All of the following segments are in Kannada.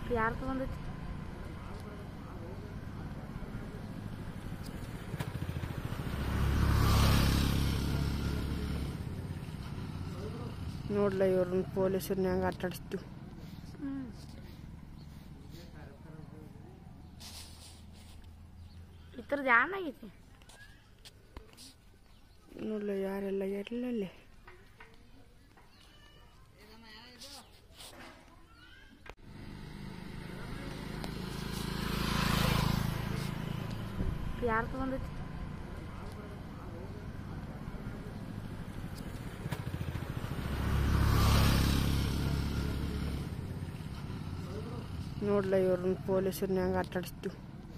ಯಾರು ತಗೊಂಡೈತಿ? ನೋಡ್ಲ ಇವ್ರನ್ನ ಪೊಲೀಸರನ್ನ ಹೆಂಗೆ ಆಟಾಡಿಸ್ತೀವಿ. ಈ ಥರದ್ದು ಏನಾಗೈತಿ? ನೋಡ್ಲ ಯಾರೆಲ್ಲ ಎಲ್ಲಲ್ಲಿ ಯಾರು ತಗೊಂಡೈತಿ? ನೋಡ್ಲ ಇವ್ರನ್ನ ಪೊಲೀಸರನ್ನ ಹೆಂಗೆ ಆಟಾಡಿಸ್ತೀವಿ.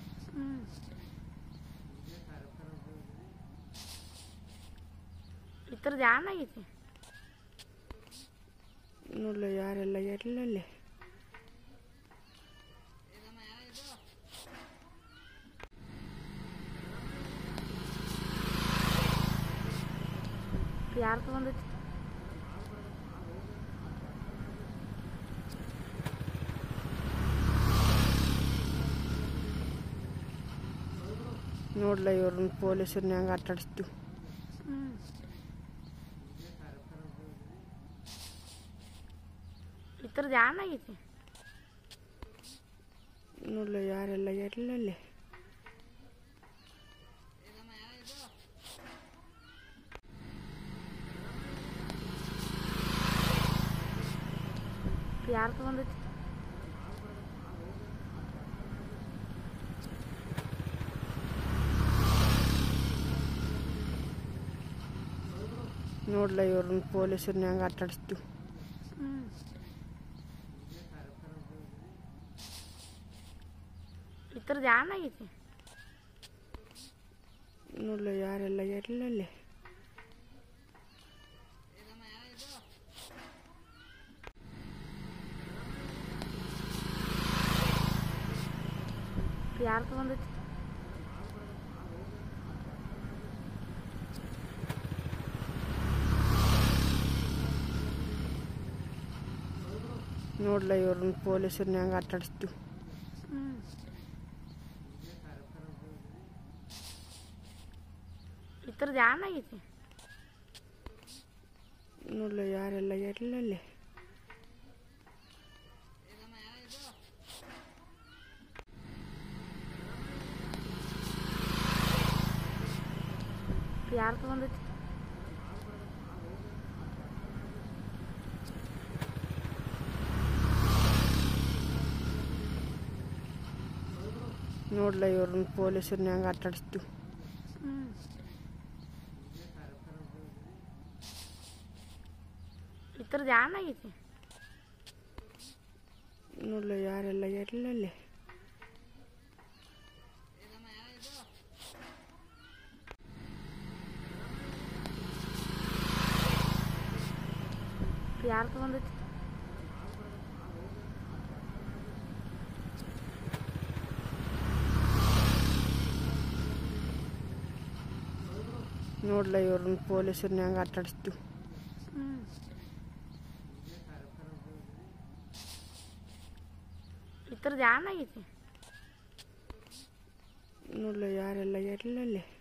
ಈ ಥರದ್ದು ಏನಾಗೈತಿ? ನೋಡ್ಲ ಯಾರೆಲ್ಲ ಎಲ್ಲಲ್ಲಿ ಯಾರು ತಗೊಂಡೈತಿ? ನೋಡ್ಲ ಇವ್ರನ್ನ ಪೊಲೀಸರನ್ನ ಹೆಂಗೆ ಆಟಾಡಿಸ್ತೀವಿ. ಈ ಥರದ್ದು ಏನಾಗೈತಿ? ನೋಡ್ಲ ಯಾರೆಲ್ಲ ಎಲ್ಲಲ್ಲಿ ಯಾರು ತಗೊಂಡೈತಿ? ನೋಡ್ಲ ಇವ್ರನ್ನ ಪೊಲೀಸರನ್ನ ಹೆಂಗೆ ಆಟಾಡಿಸ್ತೀವಿ. ಈ ಥರದ್ದು ಏನಾಗೈತಿ? ನೋಡ್ಲ ಯಾರೆಲ್ಲ ಎಲ್ಲಲ್ಲಿ ಯಾರು ತಗೊಂಡೈತಿ? ನೋಡ್ಲ ಇವ್ರನ್ನ ಪೊಲೀಸರನ್ನ ಹೆಂಗೆ ಆಟಾಡಿಸ್ತೀವಿ. ಈ ಥರದ್ದು ಏನಾಗೈತಿ? ನೋಡ್ಲ ಯಾರೆಲ್ಲ ಎಲ್ಲಲ್ಲಿ ಯಾರು ತಗೊಂಡೈತಿ? ನೋಡ್ಲ ಇವ್ರನ್ನ ಪೊಲೀಸರನ್ನ ಹೆಂಗೆ ಆಟಾಡಿಸ್ತೀವಿ. ಈ ಥರದ್ದು ಏನಾಗೈತಿ? ನೋಡ್ಲ ಯಾರೆಲ್ಲ ಎಲ್ಲಲ್ಲಿ ಯಾರು ತಗೊಂಡೈತಿ? ನೋಡ್ಲ ಇವ್ರನ್ನ ಪೊಲೀಸರನ್ನ ಹೆಂಗೆ ಆಟಾಡಿಸ್ತೀವಿ. ಈ ಥರದ್ದು ಏನಾಗೈತಿ? ನೋಡ್ಲ ಯಾರೆಲ್ಲ ಎಲ್ಲಲ್ಲಿ